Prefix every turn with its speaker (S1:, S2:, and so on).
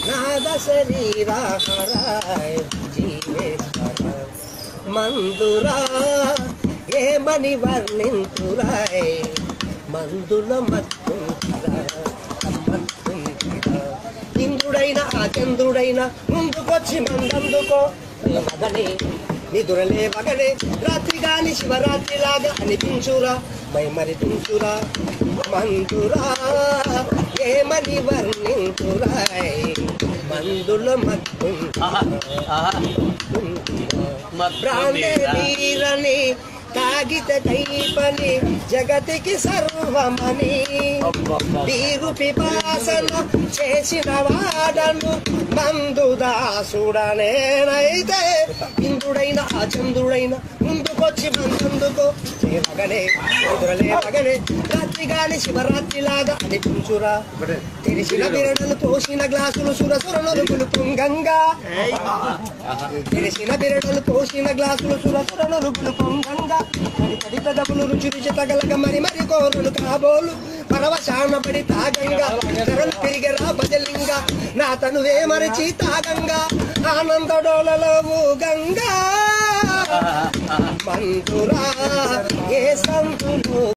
S1: నాద శరీరా హరాయ్ జీవేశ్వర మందురా ఏమని వర్ణింతురాయ్ మందుల మత్తుంటిరా ఇంద్రుడైన ఆ చంద్రుడైన ముందుకొచ్చి మందందుకో మగనే నిదురలే మగనే రాత్రి గాని శివరాత్రి లాగా అనిపించురా మరి తుంచురా మందురా ఏమని వర్ణించురాయ్ మందుల మత్తుంటిరా వీరని తాగితే దైవని జగతికి సర్వమని వీరు పిపాసన చేసిన వాడను మందు దాసుడనేనైతే ఇంద్రుడైన ఆ చంద్రుడైన ముందుకొచ్చి మందుకో మగనే కుదురలే మగనే రాత్రి గాని శివరాత్రి లాగా అనిపించురా తెరిసిన బిరడలు తోసిన గ్లాసులు సురసురనురుగులు పొంగంగా తెరిసిన బిరడలు తోసిన గ్లాసులు సురసురనురుగులు పొంగంగా తడి పెదవులు రుచి రుచి తగలక మరి మరి కోరులు కాబోలు పరవశాన పడి తాగంగా ధరలు పెరిగరా బజలింగా నా తనువే మరిచి తాగంగా ఆనంద డోలలో గంగా మందురా ఏ సంతులు